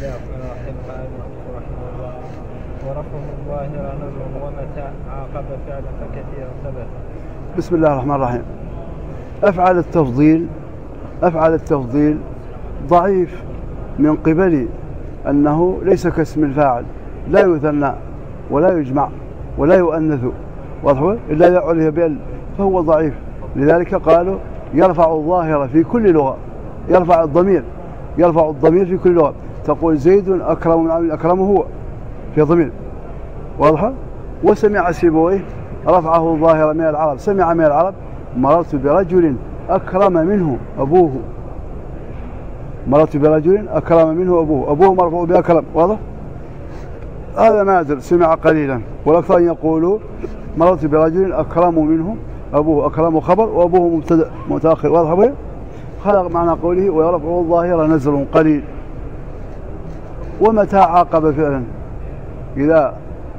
قال رحمه الله ورفعه الظاهر نزل ومتى عاقب فعلا فكثيرا ثبت. بسم الله الرحمن الرحيم. أفعل التفضيل ضعيف من قبل أنه ليس كاسم الفاعل، لا يثنى ولا يجمع ولا يؤنث واضح إلا يعرف بال، فهو ضعيف. لذلك قالوا يرفع الظاهر في كل لغة، يرفع الضمير في كل لغة. تقول زيد أكرم من عمل، أكرم هو في ضمير واضحة. وسمع سيبويه رفعه ظاهر من العرب، سمع من العرب مررت برجل أكرم منه أبوه، مررت برجل أكرم منه أبوه مرفوع بأكرم واضح. هذا نادر، سمع قليلا، والأكثر يقولوا مررت برجل أكرم منه أبوه، أكرم خبر وأبوه مبتدأ متأخر واضح. هذا معنى قوله ويرفع الظاهر نزل قليل. ومتى عاقب فعلا إذا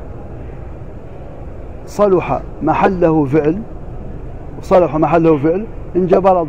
صلح محله فعل انجبر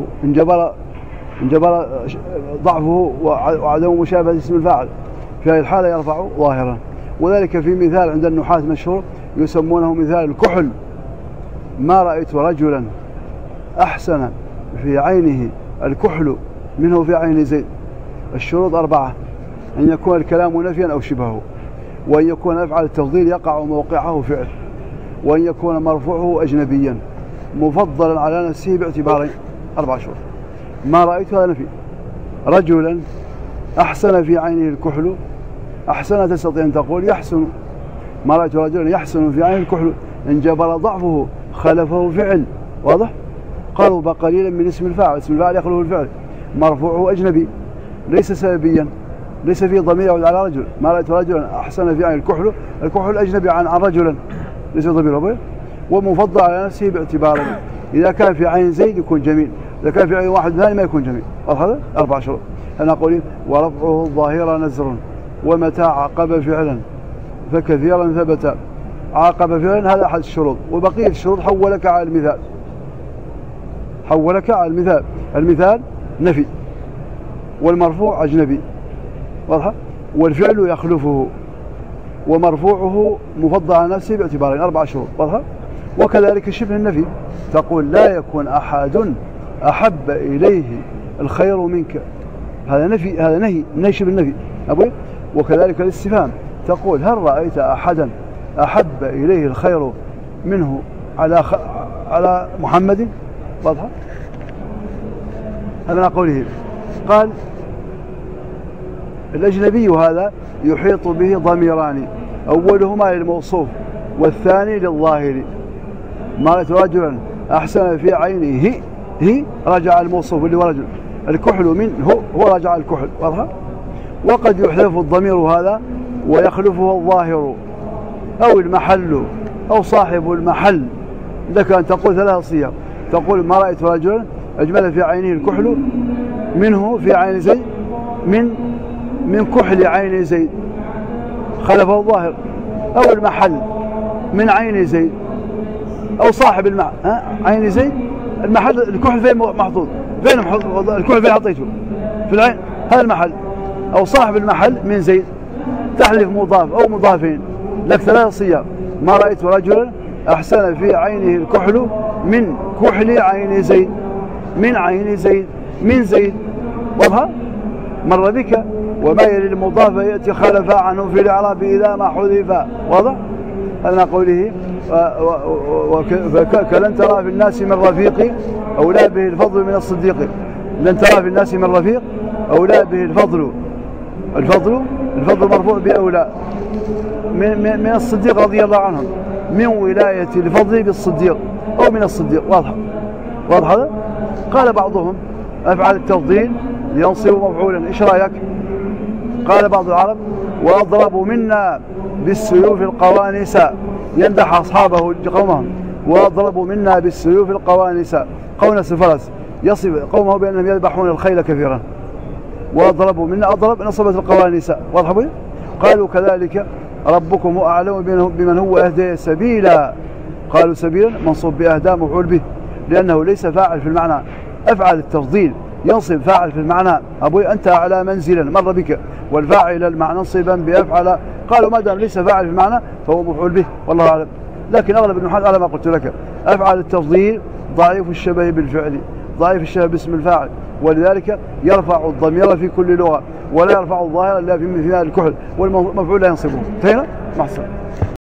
ضعفه وعدم مشابهة اسم الفاعل، في هذه الحالة يرفع ظاهرا. وذلك في مثال عند النحاة مشهور يسمونه مثال الكحل. ما رأيت رجلا أحسن في عينه الكحل منه في عين زيد. الشروط 4، أن يكون الكلام نفيا أو شبهه، وأن يكون أفعل التفضيل يقع موقعه فعل، وأن يكون مرفوعه أجنبيا مفضلا على نفسه باعتبارين. 4 شروط. ما رأيت هذا نفي. رجلا أحسن في عينه الكحل، أحسن تستطيع أن تقول يحسن. ما رأيت رجلا يحسن في عينه الكحل انجبر ضعفه خلفه فعل واضح. قرب قليلا من اسم الفاعل، اسم الفاعل يخلفه الفعل، مرفوعه أجنبي ليس سببيا، ليس فيه ضمير يعود على رجل. ما رأيت رجلا أحسن في عين الكحل أجنبي عن رجلا ليس ضمير، ومفضل على نفسه باعتباره. إذا كان في عين زيد يكون جميل، إذا كان في عين واحد ثاني ما يكون جميل. هذا 4 شروط. أنا أقول ورفعه الظاهر نزر ومتى عاقب فعلا فكثيرا ثبت. عاقب فعلا هذا أحد الشروط، وبقية الشروط حولك على المثال. المثال نفي، والمرفوع أجنبي واضح، والفعل يخلفه، ومرفوعه مفضل على نفسه باعتبارين. 4 شروط واضح. وكذلك شبه النفي، تقول لا يكون أحد أحب إليه الخير منك. هذا نفي، هذا نهي شبه النفي أبوي. وكذلك الاستفهام، تقول هل رأيت أحدا أحب إليه الخير منه على محمد واضح. هذا قوله. قال الأجنبي هذا يحيط به ضميران، أولهما للموصوف والثاني للظاهر. ما رأيت رجلا أحسن في عينه هي رجع الموصوف اللي هو رجل، الكحل منه هو رجع الكحل واضح. وقد يحذف الضمير هذا ويخلفه الظاهر أو المحل أو صاحب المحل. لك أن تقول 3 صيغ، تقول ما رأيت رجلا أجمل في عينه الكحل منه في عين زيد من كحل عين زيد خلفه الظاهر، أو المحل من عين زيد، أو صاحب عين زيد. المحل الكحل فين محطوط؟ فين الكحل فين حطيته؟ في العين، هذا المحل. أو صاحب المحل من زيد، تحلف مضاف أو مضافين. لك 3 صيغ. ما رأيت رجلا أحسن في عينه الكحل من كحل عين زيد، من عين زيد، من زيد واضح. مر بك. وما يلي المضاف يأتي خلف عنه في الإعراب إذا ما حذف واضح. أنا قوله كلن ترى في الناس من رفيق أولى به الفضل من الصديق. لن ترى في الناس من رفيق أولى به الفضل مرفوع بأولى من الصديق رضي الله عنه، من ولاية الفضل بالصديق أو من الصديق واضح هذا. قال بعضهم أفعل التفضيل ينصب مفعولا. إيش رأيك؟ قال بعض العرب وأضربوا منا بالسيوف القوانس، يمدح أصحابه قومهم. وأضربوا منا بالسيوف القوانس، قونس الفرس، يصف قومه بأنهم يذبحون الخيل كثيرا. وأضربوا منا، أضرب نصبت القوانس واضح بي. قالوا كذلك ربكم أعلم بمن هو أهدى سبيلا. قالوا سبيلا منصوب بأهدى مفعول به، لأنه ليس فاعل في المعنى. أفعل التفضيل ينصب فاعل في المعنى، أبوي أنت على منزلا مر بك، والفاعل المعنى نصبا بأفعل. قالوا ما دام ليس فاعل في المعنى فهو مفعول به، والله أعلم. لكن أغلب النحاة على ما قلت لك، أفعل التفضيل ضعيف الشبه بالفعل، ضعيف الشبه باسم الفاعل، ولذلك يرفع الضمير في كل لغة، ولا يرفع الظاهر إلا في مثال الكحل، والمفعول لا ينصبه. انتهينا؟ محسن.